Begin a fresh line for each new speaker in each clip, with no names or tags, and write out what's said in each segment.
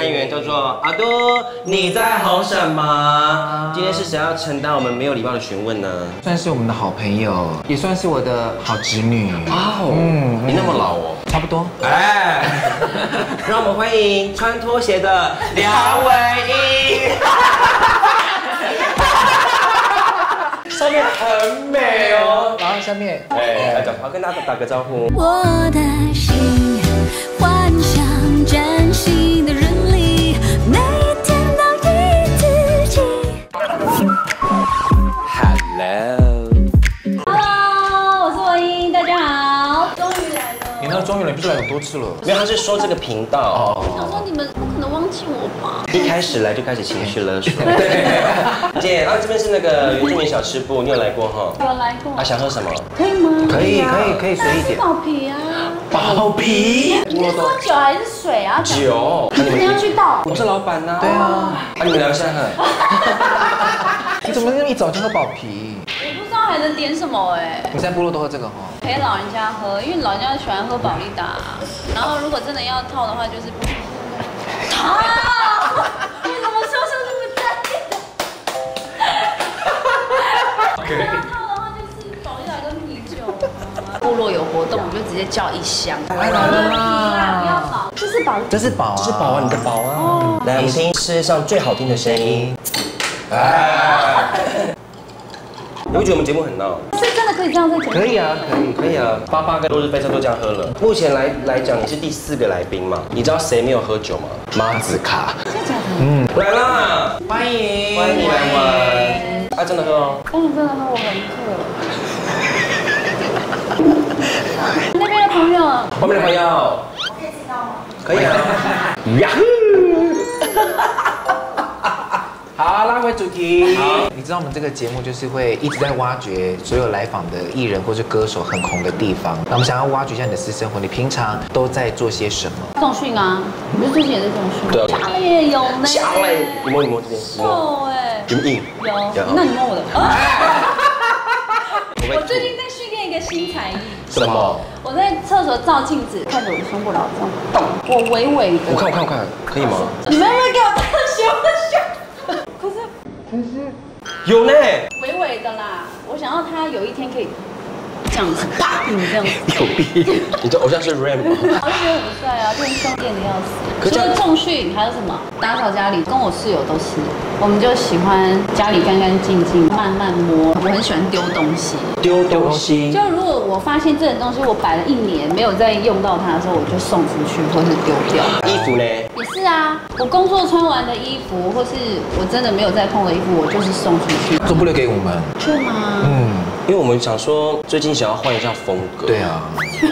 单元叫做阿都你在红什么？今天是谁要承担我们没有礼貌的询问呢？
算是我们的好朋友，也算是我的好侄女。
哦，你那么老哦？
差不多。
哎，让我们欢迎穿拖鞋的梁唯英。上面很美哦，
然后下面，
来讲，好跟大家打个招呼。
我的心幻想真心的人里，每天都依自己。
Hello， 我是唯英，大家好，终于来了。
你那个终于了，你不是来很多次了？
没有，他是说这个频道。
我想说你们不可能忘记我吧？
一开始来就开始情绪勒索。姐，然后这边是那个原住民小吃部，你有来过哈？
有来过。
想喝什么？
可以吗？
可以随意点。
保皮啊。
包皮。
你是说酒还是水啊？
酒。
你要去倒。
我是老板呐。
对啊。
你们聊一下哈。
你怎么那么一早就喝保啤？
我不知道还能点什么哎。
你现在部落都喝这个哈？
陪老人家喝，因为老人家喜欢喝保利达。然后如果真的要套的话，就是不。啊！你怎么说出这么正经的？要套的话就是保利达跟啤酒啊。部落有活动，我就直接叫一箱。
来了啦！
不要保，这是保，
这是宝啊，
这是宝啊，你的宝啊。来，我们听世界上最好听的声音。哎。你会觉得我们节目很闹？
是真的可以这样在节目？
可以啊，可以啊。88个落日飞车都这样喝了。目前来讲，你是第4个来宾嘛？你知道谁没有喝酒吗？马子卡。
真的假的？
来啦！
欢迎
你来玩。啊，真的喝哦。
真的喝，我很渴。那边的朋友，
后面的朋友，可以知道吗？可以啊。呀呼！
好，拉回主题。好，你知道我们这个节目就是会一直在挖掘所有来访的艺人或是歌手很红的地方。那我们想要挖掘一下你的私生活，你平常都在做些什么？
重训啊，你不是最近也在重训？
对啊。
假嘞有呢。
假嘞，你摸这边。
瘦哎。
有硬。
有。那你摸我的。我最近在训练一个新才艺。
什么？
我在厕所照镜子，看着我的胸部老这样动，我微微的。
我看，可以吗？
你们有没有给我看胸？可是
有呢，
微微的啦。我想要他有一天可以这样子，啪，你这样子。
有病！你的偶像是 Ram 吗？
我觉得很帅啊，变胸垫的要死。除了重训，还有什么？打扫家里，跟我室友都是，我们就喜欢家里干干净净，慢慢摸。我很喜欢丢东西。
丢东西。
就如果我发现这种东西我摆了1年没有再用到它的时候，我就送出去或是丢掉。
衣服呢？
也是啊，我工作穿完的衣服，或是我真的没有再碰的衣服，我就是送出去。
做不留给我们。
对吗？
因为我们想说最近想要换一下风格。
对啊。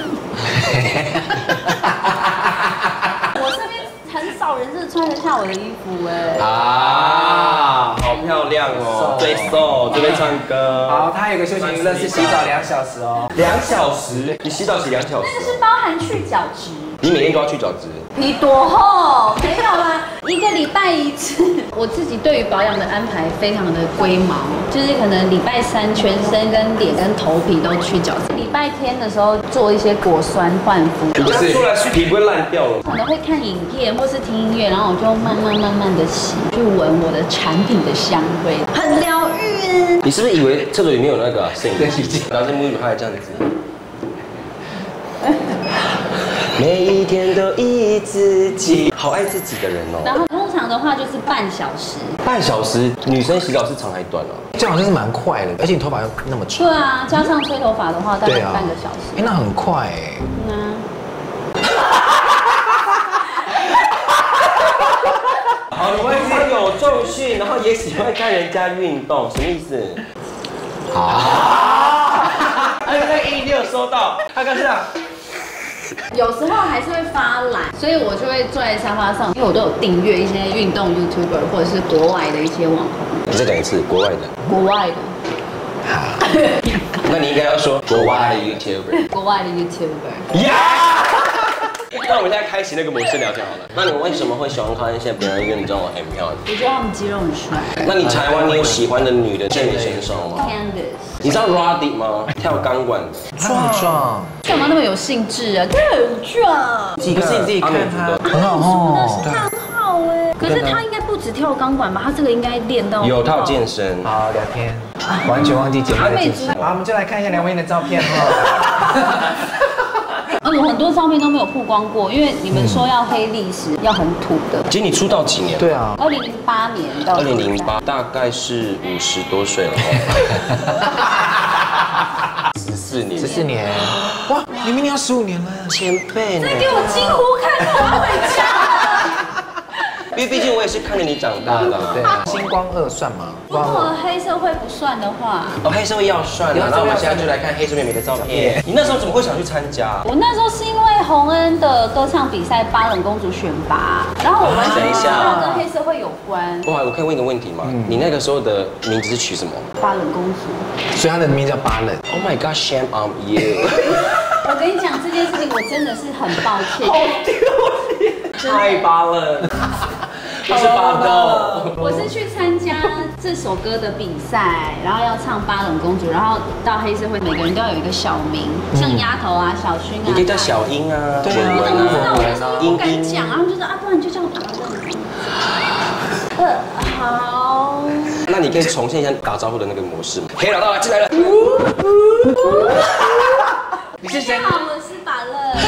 我身边很少人是穿得下我的衣服哎。
啊，好漂亮哦，最瘦，这边唱歌。
好，他有个休闲娱乐是洗澡2小时哦。
2小时？你洗澡洗2小时？
那个是包含去角质。
你每天都要去角质？
你多厚？没有啦，1个礼拜1次。我自己对于保养的安排非常的龟毛，就是可能礼拜3全身跟脸跟头皮都去角质，礼拜天的时候做一些果酸焕肤。
不是出来皮不会烂掉了？
可能会看影片或是听音乐，然后我就慢慢的洗，去闻我的产品的香味，很疗愈。
你是不是以为厕所里面有那个摄影机？然后这沐浴乳它还这样子。每一天都依自己，好爱自己的人哦。
然后通常的话就是半小时。
半小时？女生洗澡是长还短哦？
这样好像是蛮快的，而且你头发又那么长。
对啊，加上吹头发的话，大概半个小时。
哎，那很快哎。
好，你会有重训，然后也喜欢看人家运动，什么意思？好。而且那个音你有收到？他刚是啊。
有时候还是会发懒，所以我就会坐在沙发上，因为我都有订阅一些运动 YouTuber 或者是国外的一些网红。
你再讲一次，国外的。
国外的。
那你应该要说国外的 YouTuber。
国外的 YouTuber。
呀！那我们现在开启那个模式聊天好了。那你为什么会喜欢看一些别人运动很漂亮？
我觉得他们肌肉很帅。
那你台湾你有喜欢的女的健美选手吗
？Candice。
你知道 Roddy 吗？跳钢管的。
壮。
干嘛那么有兴致啊？他很壮。
不是你自己看他，很好
哦。他很好可是他应该不止跳钢管吧？他这个应该练到
有他有健身。
好，聊天，完全忘记节目的进行。好，我们就来看一下梁文音的照片哈。
我很多照片都没有曝光过，因为你们说要黑历史，要很土的。
其实你出道几年？
对啊
，2008年到
2008，大概是50多岁了14年
，14年，哇，你明年要15年了，
前辈呢？
再给我惊呼看着，我要回家了。
因为毕竟我也是看着你长大的。
对啊，星光2算吗？
如果黑社会不算的话，
黑社会要算了。那我们现在就来看黑社妹妹的照片。你那时候怎么会想去参加？
我那时候是因为洪恩的歌唱比赛巴冷公主选拔，然后我完全不知道跟黑社会有关。
哇，我可以问一个问题吗？你那个时候的名字是取什么？
巴冷公主。
所以她的名叫巴冷。
Oh my God, shame on you！
我跟你讲这件事情，我真的是很抱歉。
好丢脸！太巴冷。我是巴豆，
我是去参加这首歌的比赛，然后要唱巴冷公主，然后到黑社会，每个人都要有一个小名，像丫头啊、小薰啊，
你可以叫小英啊、
文文啊、我那时候不敢讲啊，他们就说啊，不然就叫巴冷。好。
那你可以重现一下打招呼的那个模式吗？黑老大进来了。
你是谁？
好，我是巴冷。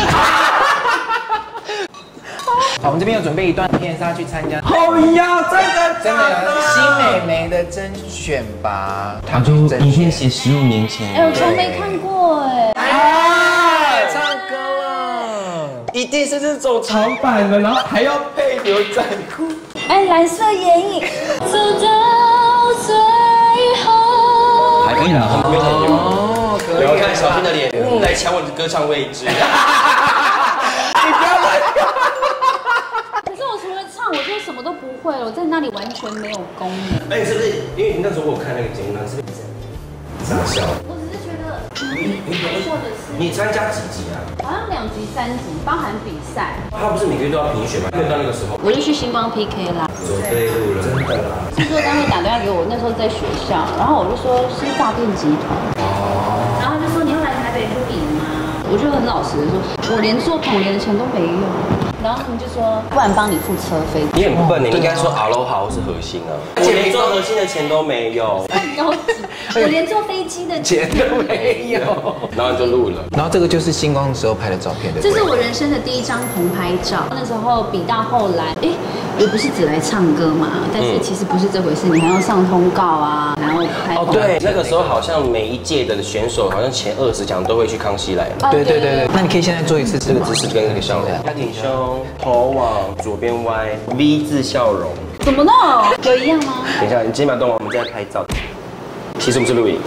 好，我们这边有准备一段片，是要去参加。
好呀，真
的新美眉的甄选吧。
他就影片写15年前。
我从没看过
唱歌了，
一定是这种长版的，然后还要配牛仔裤。
蓝色眼影，走到最后。
还可以啦，后面很牛。
哦，可以。
然后看小薰的脸，来抢我的歌唱位置。
你不要乱讲。
我就什么都不会了，我在那里完全没有功能。
你是不是因为你那时候我看那个节目，是不是傻笑？
我只是觉得或者是
你参加几集啊？
好像2集3集，包含比赛。
他不是每个月都要评选吗？没有到那个时候，
我就去星光 PK 啦。
走对路了，真的啦。
制作单位打电话给我，那时候在学校，然后我就说是诈骗集团。哦。然后他就说你要来台北录影吗？我就很老实的说，我连做捧联的钱都没有。然后他们就说，不然帮你付车费。
你很笨，你应该说阿罗哈或是核心啊。我连做核心的钱都没有，
很高级。我连坐飞机的
钱都没有。
然后你就录了。
然后这个就是星光的时候拍的照片，对不对？
这是我人生的第1张棚拍照。那时候比到后来，我不是只来唱歌嘛，但是其实不是这回事，你还要上通告啊，然后拍。
哦，对，那个时候好像每一届的选手，好像前20强都会去康熙来了。
对。那你可以现在做一次
这个姿势跟那个笑容，挺胸，头往左边歪 ，V 字笑容。
怎么弄？有一样吗？
等一下，你肩膀动完，我们再拍照。其实我们是录影。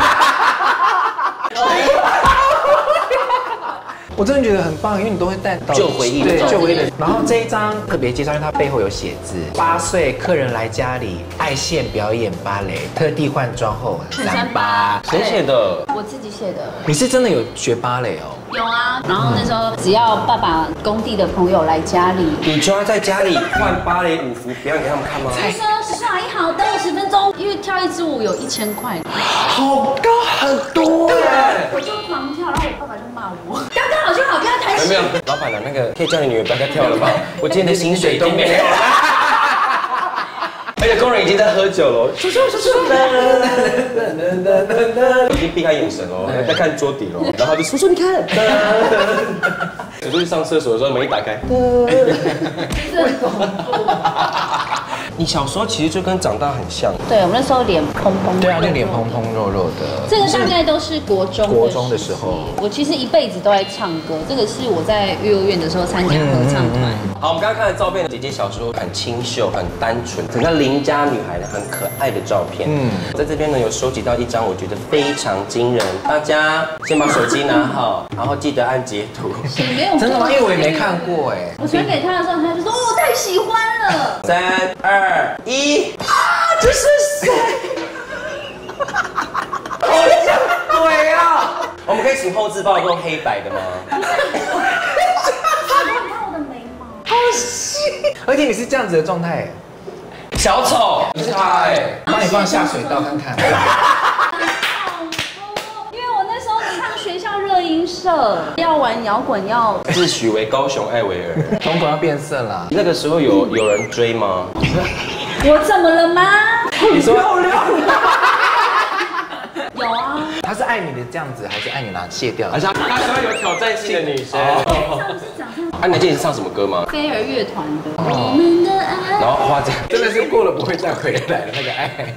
我真的觉得很棒，因为你都会带到
旧回忆，
对旧回忆的。然后这一张特别介绍，因为它背后有写字：8岁客人来家里，爱现表演芭蕾，特地换装后38。
谁写的？
我自己写的。
你是真的有学芭蕾哦？
有啊，然后那时候只要爸爸工地的朋友来家里，
你就要在家里换芭蕾舞服表演给他们看吗？
他说叔叔阿姨好，等我10分钟，因为跳一支舞有1000块，
好高很多
我就狂跳，然后我爸爸就骂我，刚刚好就好，不要太
没有，老板娘那个可以叫你女儿不要再跳了吧？我今天的薪水都没有了。而且工人已经在喝酒了，叔叔，已经避开眼神哦，在看桌底喽。然后就叔叔你看，我就去上厕所的时候门一打开，
这很恐怖。
你小时候其实就跟长大很像。
对，我们那时候脸蓬蓬。
对啊，那个脸蓬蓬肉肉的。
这个大概都是国中
的时候。
我其实一辈子都在唱歌，这个是我在幼儿园的时候参加合唱团。
好，我们刚刚看的照片，姐姐小时候很清秀、很单纯，整个邻家女孩的很可爱的照片。在这边呢有收集到一张，我觉得非常惊人。大家先把手机拿好，然后记得按截图。
你没有
真的吗？因为我也没看过哎。
我传给他的时候，他就说我太喜欢了。
3、2、1，这是谁？好像鬼啊！我们可以请后置帮我用黑白的吗？
好细，而且你是这样子的状态，
小丑，你是他哎，
帮你放下水道看看。
因为我那时候唱学校热音社， 色，要玩摇滚要
自诩为高雄艾薇儿。
瞳孔要变色啦。
那个时候有人追吗？
我怎么了吗？
你说漂亮。
有啊，
他是爱你的这样子，还是爱你拿卸掉？
而且他喜欢有挑战性的女生。
上次讲唱
啊，你还记得你唱什么歌吗？
飞儿乐团的我们的爱。
然后花这样。
真的是过了不会再回来的那个爱。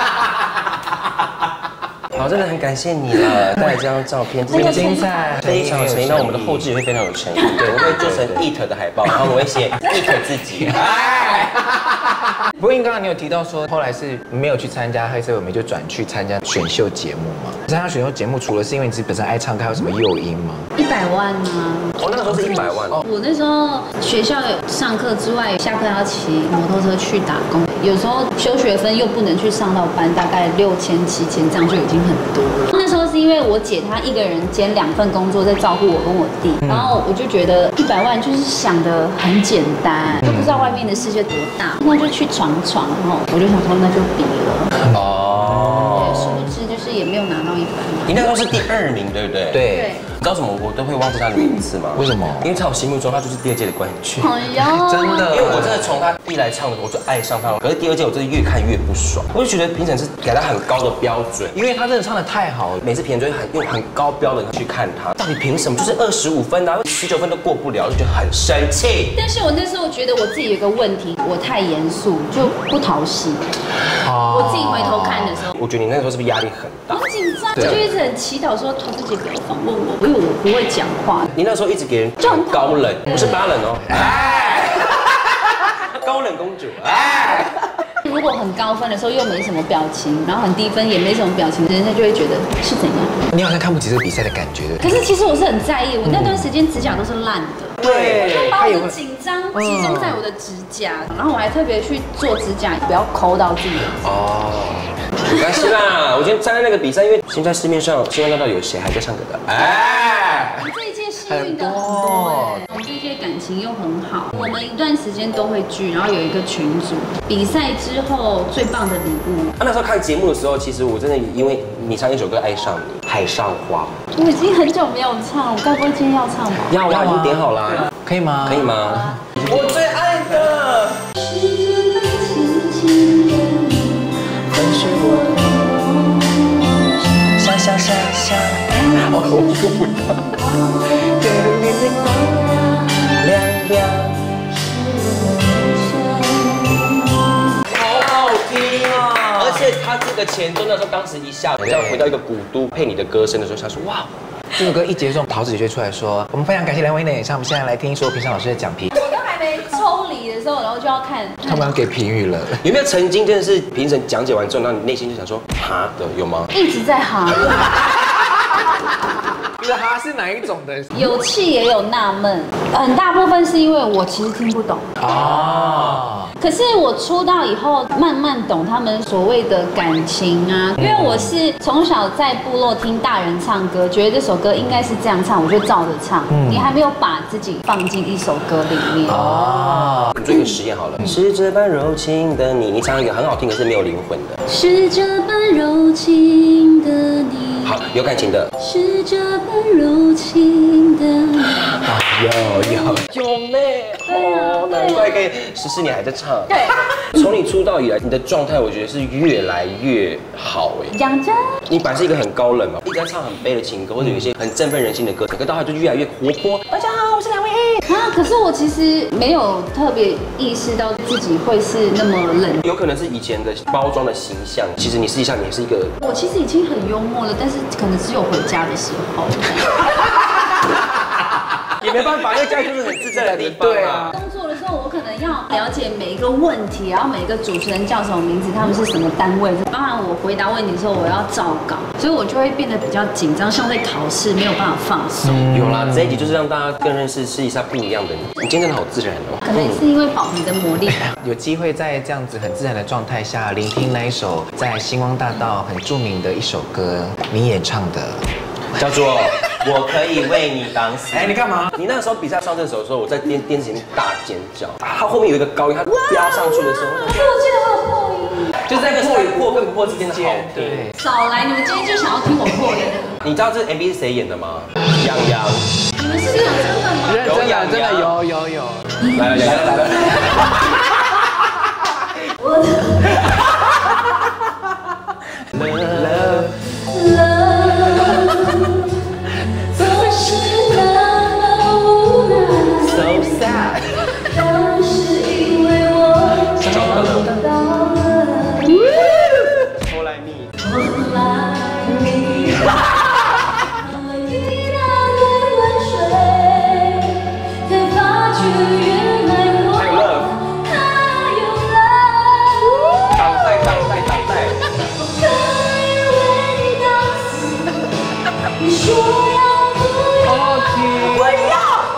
好，真的很感谢你了，带来这张照片，
很精彩，
非常有诚意。那我们的后置也会非常有诚意，对，我会做成 EAT 的海报，然后我会写 EAT 自己。
不过，刚刚你有提到说，后来是没有去参加黑社会美，就转去参加选秀节目嘛？参加选秀节目，除了是因为你自己本身爱唱歌，还有什么诱因吗
100万啊！
我那个时候是100万。
我那时候学校上课之外，下课要骑摩托车去打工，有时候修学分又不能去上到班，大概6000、7000，这样就已经很多了。那时候是因为我姐她一个人兼2份工作，在照顾我跟我弟，然后我就觉得100万就是想的很简单，就不知道外面的世界多大，那就去闯闯，然后我就想说那就比了。
哦。
对，殊不知就是也没有拿到100万。
你那时候是第2名，对不对？
对。
你知道什么？我都会忘记他的名字吗？
为什么？
因为在我心目中，他就是第2届的冠军。
哎呦，
真的，
因为我真的从他一来唱的时候我就爱上他了，可是第2届我真的越看越不爽，我就觉得评审是给他很高的标准，
因为他真的唱的太好了，
每次评审就会用很高标准去看他，到底凭什么就是25分啊，19分都过不了，就觉得很生气。
但是我那时候觉得我自己有一个问题，我太严肃，就不讨喜。我自己回头看的时候，
我觉得你那个时候是不是压力很大？
很紧张，我就一直很祈祷说陶子姐不要访问我，因为我不会讲话。
你那时候一直给人很高冷，不是巴冷哦，高冷公主，
如果很高分的时候又没什么表情，然后很低分也没什么表情，人家就会觉得是怎样。
你好像看不起这个比赛的感觉的。
可是其实我是很在意，我那段时间指甲都是烂的。
对，
就把我的紧张集中在我的指甲，然后我还特别去做指甲，不要抠到自己的。
哦，没关系啦，我今天参加那个比赛，因为现在市面上星光大道有谁还在唱歌的？
我们这一届幸运的很多我们这一届感情又很好，我们一段时间都会聚，然后有一个群组。比赛之后最棒的礼物，
那时候看节目的时候，其实我真的因为你唱一首歌爱上你，《海上花》。
我已经很久没有唱，我该不会今天要唱吧？
要啊，已经点好了，
可以吗？
可以吗？我最爱的。下下下下，我做不到。亮亮，好好听啊！而且他这个前奏那时候，当时一下，这样回到一个古都配你的歌声的时候，他说哇。
这首歌一结束，陶子姐就会出来说：“我们非常感谢两位的演唱，我们现在来听所有评审老师的讲评。”
我都还没抽离的时候，然后就要看
他们要给评语了。
有没有曾经真的是评审讲解完之后，然后你内心就想说哈的有吗？
一直在哈。
你的哈是哪一种的？
有气也有纳闷，很大部分是因为我其实听不懂
哦。
可是我出道以后，慢慢懂他们所谓的感情啊，因为我是从小在部落听大人唱歌，觉得这首歌应该是这样唱，我就照着唱。你还没有把自己放进一首歌里面。
哦。
你做一个实验好了，是这般柔情的你，你唱一个很好听，可是没有灵魂的。
是这般柔情的你。
好，有感情的。
是这般柔情的你。
有妹哦，难怪可以14年还在唱。
对，
从你出道以来，你的状态我觉得是越来越好哎。
讲真，
你本来是一个很高冷嘛，一直在唱很悲的情歌，或者有一些很振奋人心的歌，可到后来就越来越活泼。大家好，我是梁维英。
啊，可是我其实没有特别意识到自己会是那么冷。
有可能是以前的包装的形象，其实你实际上你是一个。
我其实已经很幽默了，但是可能只有回家的时候。
也没办法，因为家里就是很自在的地方。对啊。
工作的时候，我可能要了解每一个问题，然后每一个主持人叫什么名字，他们是什么单位，包含我回答问题的时候，我要照稿，所以我就会变得比较紧张，像在考试，没有办法放松。
有啦，这一集就是让大家更认识一下不一样的你。你今天真的好自然哦。
可能是因为宝瓶的魔力。
有机会在这样子很自然的状态下，聆听那一首在星光大道很著名的一首歌，你演唱的，
叫做。我可以为你挡死。
哎，你干嘛？
你那个时候比赛上这首的时候，我在电视前面大尖叫。它后面有一个高音，它飙上去的时候，
可是我记得我有破音，
就是那个破跟不破之间的好听。
少来，你们今天就想要听我破音。
你知道这 MV 是谁演的吗？ 痒痒，
你们是讲真的吗？
真的有。
来了。
我的 love 总是那么无奈
So sad。
都是因为我找到了
后来你。
后来你一大堆温水，才发觉原来我还有爱。
挡带。
我可以为你打死，你说要不要？我要。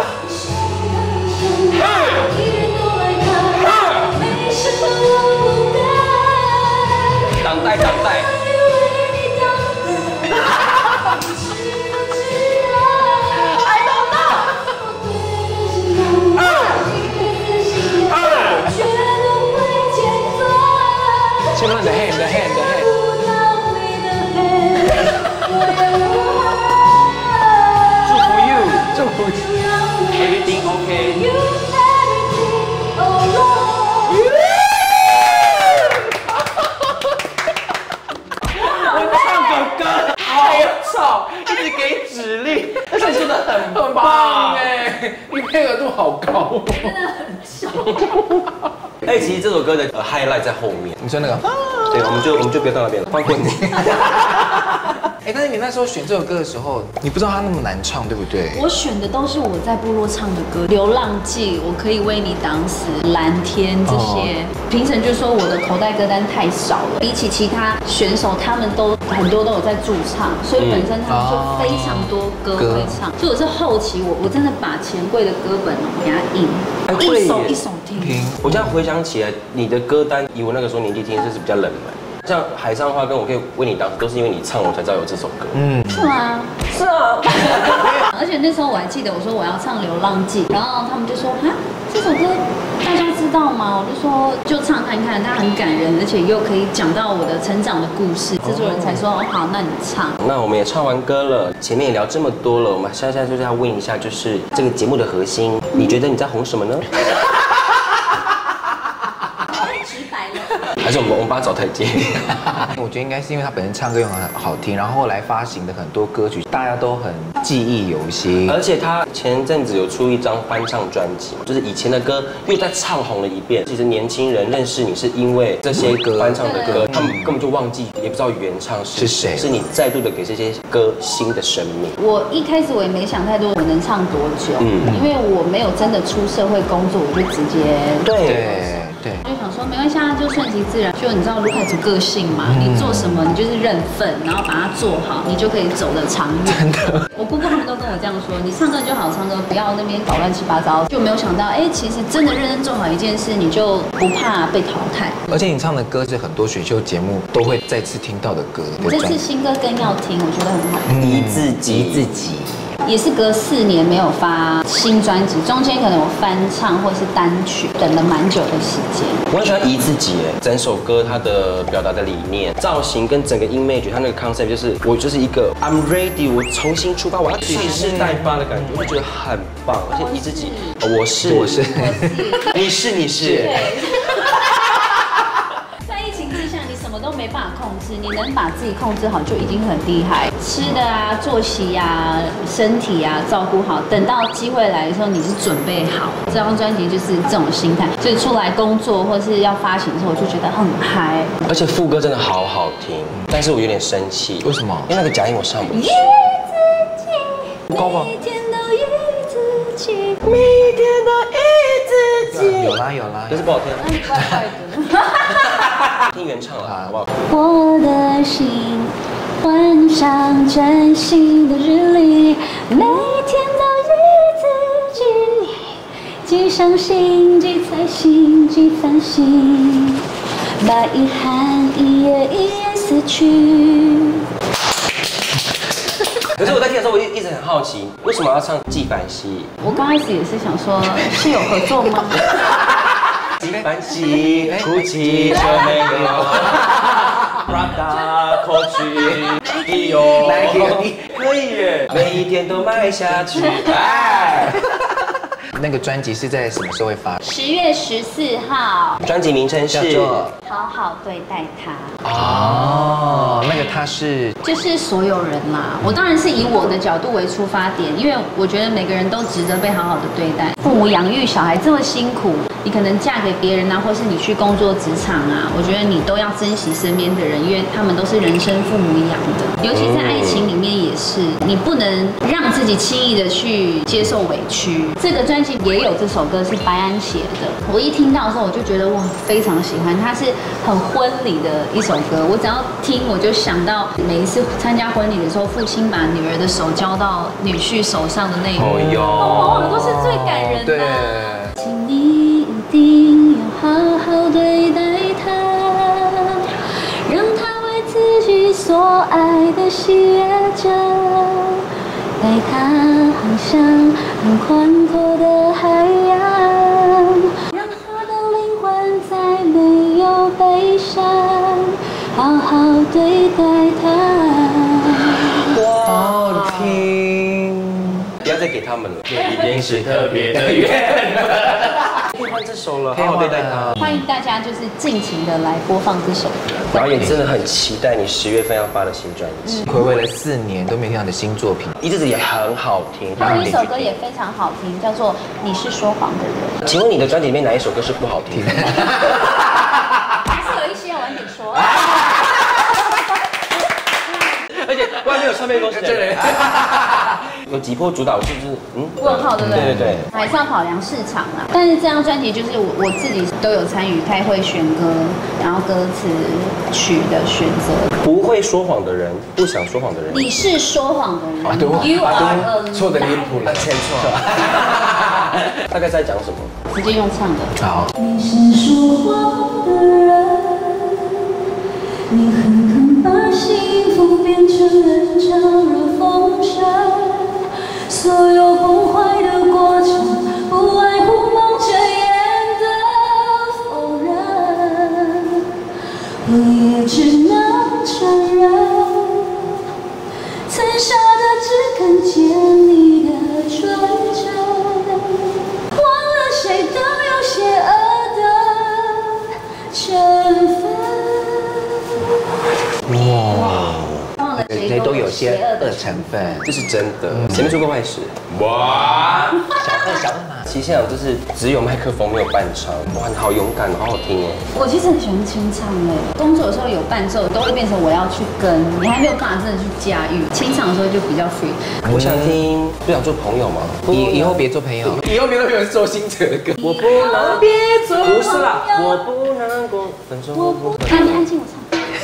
一人都来看，没什么我不敢。
挡带。
先让你的 hand。祝福
Everything okay。好吵，一直给指令，而且说的很棒
哎，你配合度好高。
哎，其实这首歌的highlight 在后面。
你说那个？
对，我们就不要到那边了，放过你。
哎，但是你那时候选这首歌的时候，你不知道它那么难唱，对不对？
我选的都是我在部落唱的歌，《流浪记》，我可以为你挡死，《蓝天》这些。评审就说我的口袋歌单太少了，比起其他选手，他们都很多都有在驻唱，所以本身他们就非常多歌会唱。所以我是后期我真的把钱柜的歌本给它印，一首一首听。
我这样回想起来，你的歌单以我那个时候年纪听，就是比较冷门。像海上花跟我可以为你挡，都是因为你唱，我才知道有这首歌。
是吗？
是啊。
而且那时候我还记得，我说我要唱《流浪记》，然后他们就说啊，这首歌大家知道吗？我就说就唱看看，它很感人，而且又可以讲到我的成长的故事。制作人才说哦好，那你唱。
那我们也唱完歌了，前面也聊这么多了，我们现在就是要问一下，就是这个节目的核心，你觉得你在红什么呢？还是我们把它找台阶？
我觉得应该是因为他本身唱歌又很好听，然后后来发行的很多歌曲大家都很记忆犹新，
而且他前阵子有出一张翻唱专辑，就是以前的歌又再唱红了一遍。其实年轻人认识你是因为这些歌翻唱的歌，他们根本就忘记，也不知道原唱是谁，是你再度的给这些歌新的生命。
我一开始我也没想太多，我能唱多久？因为我没有真的出社会工作，我就直接
对，
就想说没关系，就顺其自然。就你知道卢凯族个性嘛，你做什么你就是认份，然后把它做好，你就可以走得长远。真的，我姑姑他们都跟我这样说，你唱歌就好唱歌，不要那边搞乱七八糟。就没有想到，其实真的认真做好一件事，你就不怕被淘汰。
而且你唱的歌是很多选秀节目都会再次听到的歌。
这次新歌更要听，我觉得很好。
你自己。
也是隔4年没有发新专辑，中间可能有翻唱或是单曲，等了蛮久的时间。
我很喜欢怡自己，整首歌它的表达的理念、造型跟整个 image， 它那个 concept 就是我就是一个 I'm ready， 我重新出发，我要蓄势待发的感觉，我就觉得很棒。而且怡自己，我是，你是。
都没办法控制，你能把自己控制好就已经很厉害。吃的啊、作息啊、身体啊照顾好，等到机会来的时候，你是准备好。这张专辑就是这种心态，所以出来工作或是要发行的时候，我就觉得很嗨。
而且副歌真的好好听，但是我有点生气。
为什么？
因为那个假音我上不去。
高吧？
每天都依自己，
每天都依自己。
有啦，
可是不好听。
那你怪怪的。
听原唱了，好不好？
我的心换上真心的日历，每天都依自己，既伤心既猜心既烦心，把遗憾一页一页撕去。
可是我在听的时候，我一直很好奇，为什么要唱《纪梵希》？
我刚开始也是想说，是有合作吗？
纪梵希，Gucci 就没有，Prada Coach，Dior， 可以耶，每一天都卖下去。哎，
那个专辑是在什么时候会发
10月14号，
专辑名称是
叫做？
好好对待他。
哦，那个他是
就是所有人啦，我当然是以我的角度为出发点，因为我觉得每个人都值得被好好的对待。父母养育小孩这么辛苦，你可能嫁给别人啊，或是你去工作职场啊，我觉得你都要珍惜身边的人，因为他们都是人生父母养的。尤其在爱情里面也是，你不能让自己轻易的去接受委屈。这个专辑也有这首歌是白安写的，我一听到的时候我就觉得哇，非常喜欢，它是很婚礼的一首歌。我只要听我就想到每一次参加婚礼的时候，父亲把女儿的手交到女婿手上的那一幕，哦，都是最感人的。
对，
请你一定要好好对待他，让他为自己所爱的喜悦着，带他航向很宽阔的海洋，让他的灵魂再没有悲伤，好好对待他。
好听。
不要再给他们了，一定是特别的缘分。可以换这首了，好好对待他。
欢迎大家就是尽情的来播放这首歌。
然后也真的很期待你10月份要发的新专辑，
暌违了4年都没听到你的新作品，
一直也很好听。
还有一首歌也非常好听，叫做《你是说谎的人》。
请问你的专辑里面哪一首歌是不好听的？
还是有一些晚点说。
而且外面有唱片公司的人，有几波主导是不是？
问号对不对？
对对对，
还是要考量市场啦。但是这张专辑就是我自己都有参与开会选歌，然后歌词曲的选择。
不会说谎的人，不想说谎的人。
你是说谎的人。
对
You are a
错的离谱了，
欠错。大概在讲什么？
直接用唱的。
好，
你是说谎的人，你狠狠把幸福变成了招惹风沙，所有崩坏的过程，不外乎蒙着眼的否认，我也只能承认，残杀的只看见你的纯真，忘了谁都有邪恶的成分。
哇，
忘了
谁都有些恶成分，
这是真的，谁没做过坏事？哇！
小恶嘛。
其实现场就是只有麦克风没有伴唱，哇，你好勇敢，好好听哦。
我其实很喜欢清唱哎，工作的时候有伴奏，都会变成我要去跟，你还没有办法真的去驾驭。清唱的时候就比较 free。
我想听，不想做朋友吗？
以后别做朋友，以后别做朋友是周星驰的歌。
我不能别做，不是啦，我不能过分手。
那你安静，我唱。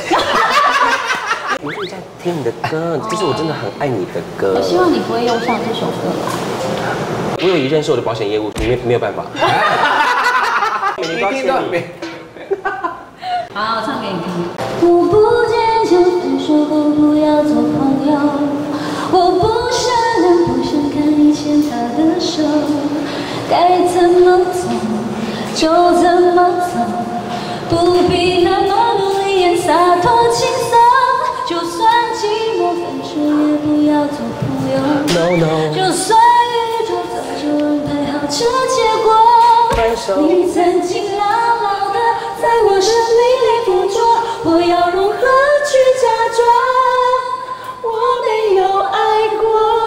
我就在听你的歌，这是我真的很爱你的歌。
我希望你不会用上这首歌啦。
我有一任是我的保险业务，你没有办法。
一听到没？
好，我唱给你听。
我不坚强，分手后不要做朋友。我不善良，不想看你牵他的手。该怎么走就怎么走，不必那么努力演洒脱轻松。就算寂寞，分手也不要做朋友。
No no，
就算宇宙早就安排好这结果。
分手。
你曾经牢牢的在我生命里捕捉，我要如何去假装我没有爱过？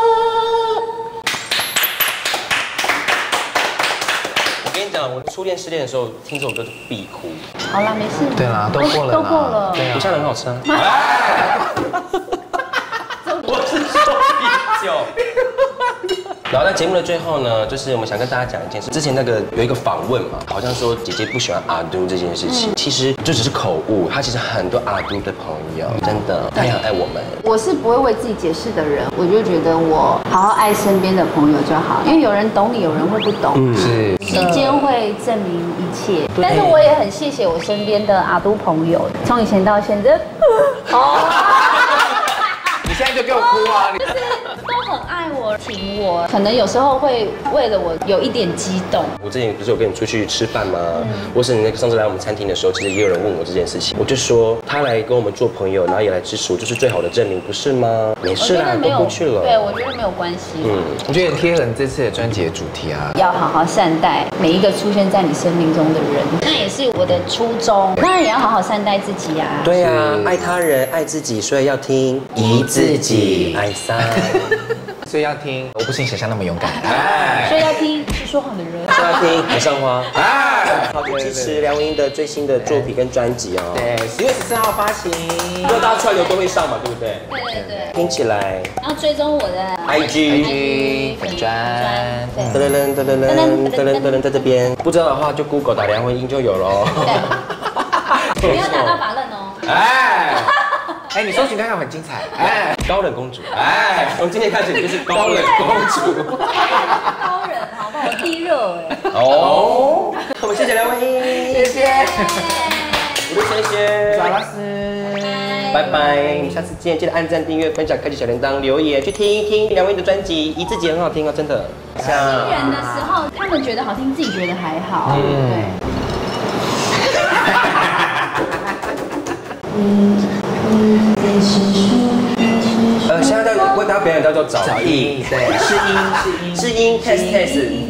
我跟你讲，我初恋失恋的时候听这首歌就必哭，
好啦，没事。
对啦，都过了啦，
都过了。
对啊
不，像很好吃啊。我是说啤酒。然后在节目的最后呢，就是我们想跟大家讲一件事。之前那个有一个访问嘛，好像说姐姐不喜欢阿都这件事情，其实就只是口误。她其实很多阿都的朋友，真的，她也很爱我们。
我是不会为自己解释的人，我就觉得我好好爱身边的朋友就好，因为有人懂你，有人会不懂。
是
时间会证明一切，但是我也很谢谢我身边的阿都朋友，从以前到现在，
你现在就给我哭啊！
就是都很爱我，挺我，可能有时候会为了我有一点激动。
我之前不是有跟你出去吃饭吗？或是你那个上次来我们餐厅的时候，其实也有人问我这件事情，我就说他来跟我们做朋友，然后也来支持我，就是最好的证明，不是吗？没事啦，都过去了。
对，我觉得没有关系。
我觉得很贴合你这次的专辑的主题啊，
要好好善待每一个出现在你生命中的人，那也是我的初衷。当然也要好好善待自己啊。
对啊，爱他人，爱自己，所以要听宜自己，爱上。
所以要听我不是你想象那么勇敢，
所以要听是说谎的人，
所以要听海上花。好，就支持梁文音的最新的作品跟专辑哦。
对，10月14号发行，
如果大家串流都会上嘛，对不对？
对。
听起来。
然后追踪我的
IG
粉专，
噔噔噔噔噔噔噔噔噔在这边，不知道的话就 Google 打梁文音就有喽。
对，不要打到把刃哦。
哎，你搜寻看看很精彩，
高冷公主，从今天开始你就是高冷公主。
高人，好不好？我地热哎。
哦，我们谢谢梁文音，
谢谢，
我是轩轩，
小老师，
拜拜，我们下次见，记得按赞、订阅、分享、开启小铃铛、留言，去听一听梁文音的专辑，宜自己很好听哦，真的。
新人的时候，他们觉得好听，自己觉得还好。对。
现在为大家表演叫做找音，
对，试音
试音 test test。